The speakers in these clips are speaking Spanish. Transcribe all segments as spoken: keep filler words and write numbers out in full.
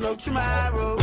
float tomorrow.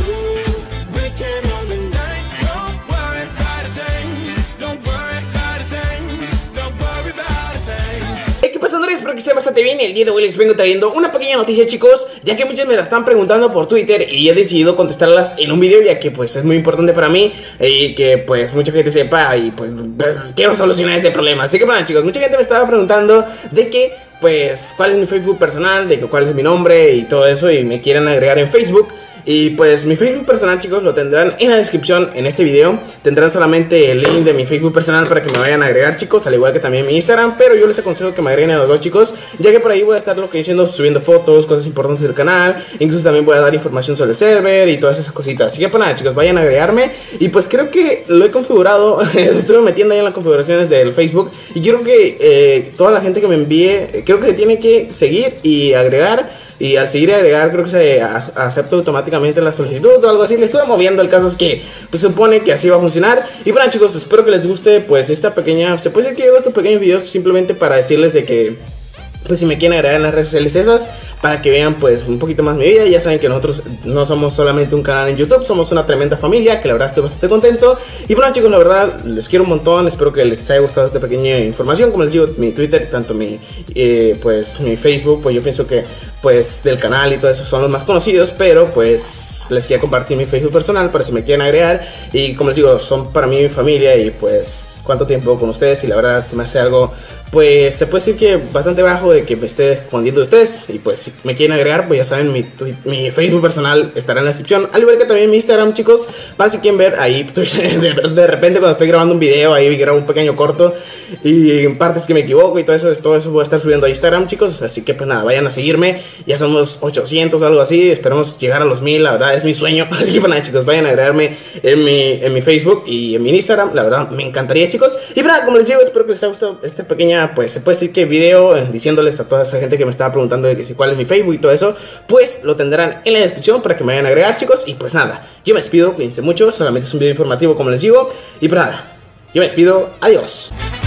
We can own the night. Don't worry about a thing. Don't worry about a thing. Don't worry about a thing. Hey, ¿qué pasa, Andrés? Espero que estén bastante bien. El día de hoy les vengo trayendo una pequeña noticia, chicos, ya que muchos me la están preguntando por Twitter y he decidido contestarlas en un video, ya que pues es muy importante para mí y que pues mucha gente sepa y pues, pues quiero solucionar este problema. Así que bueno, chicos, mucha gente me estaba preguntando de que pues cuál es mi Facebook personal, de que cuál es mi nombre y todo eso, y me quieren agregar en Facebook. Y pues mi Facebook personal, chicos, lo tendrán en la descripción en este video. Tendrán solamente el link de mi Facebook personal para que me vayan a agregar, chicos, al igual que también mi Instagram. Pero yo les aconsejo que me agreguen a los dos, chicos, ya que por ahí voy a estar lo que diciendo, subiendo fotos, cosas importantes del canal. Incluso también voy a dar información sobre el server y todas esas cositas. Así que pues nada, chicos, vayan a agregarme. Y pues creo que lo he configurado. Estuve metiendo ahí en las configuraciones del Facebook. Y creo que eh, toda la gente que me envíe, creo que tiene que seguir y agregar. Y al seguir y agregar, creo que se acepta automáticamente la solicitud o algo así. Le estuve moviendo, el caso es que pues, se supone que así va a funcionar. Y bueno, chicos, espero que les guste pues esta pequeña... Se puede decir que hago estos pequeños videos simplemente para decirles de que pues si me quieren agregar en las redes sociales esas, para que vean pues un poquito más mi vida. Ya saben que nosotros no somos solamente un canal en YouTube, somos una tremenda familia, que la verdad estoy bastante contento. Y bueno, chicos, la verdad les quiero un montón, espero que les haya gustado esta pequeña información. Como les digo, mi Twitter, tanto mi eh, pues mi Facebook, pues yo pienso que pues del canal y todo eso son los más conocidos, pero pues les quiero compartir mi Facebook personal para si me quieren agregar. Y como les digo, son para mí mi familia y pues cuánto tiempo con ustedes, y la verdad se me hace algo, pues se puede decir que bastante bajo de que me esté escondiendo de ustedes. Y pues si me quieren agregar, pues ya saben, mi, mi Facebook personal estará en la descripción, al igual que también mi Instagram, chicos, para si quieren ver ahí de, de repente cuando estoy grabando un video, ahí grabo un pequeño corto y en partes que me equivoco y todo eso, todo eso voy a estar subiendo a Instagram, chicos. Así que pues nada, vayan a seguirme, ya somos ochocientos, algo así, esperemos llegar a los mil, la verdad es mi sueño. Así que pues nada, chicos, vayan a agregarme en mi, en mi Facebook y en mi Instagram, la verdad me encantaría, chicos. Y pues nada, como les digo, espero que les haya gustado este pequeña, pues se puede decir que video, eh, diciéndoles a toda esa gente que me estaba preguntando de que si cuál es mi Facebook y todo eso, pues lo tendrán en la descripción para que me vayan a agregar, chicos. Y pues nada, yo me despido, cuídense mucho, solamente es un video informativo como les digo. Y pues nada, yo me despido, adiós.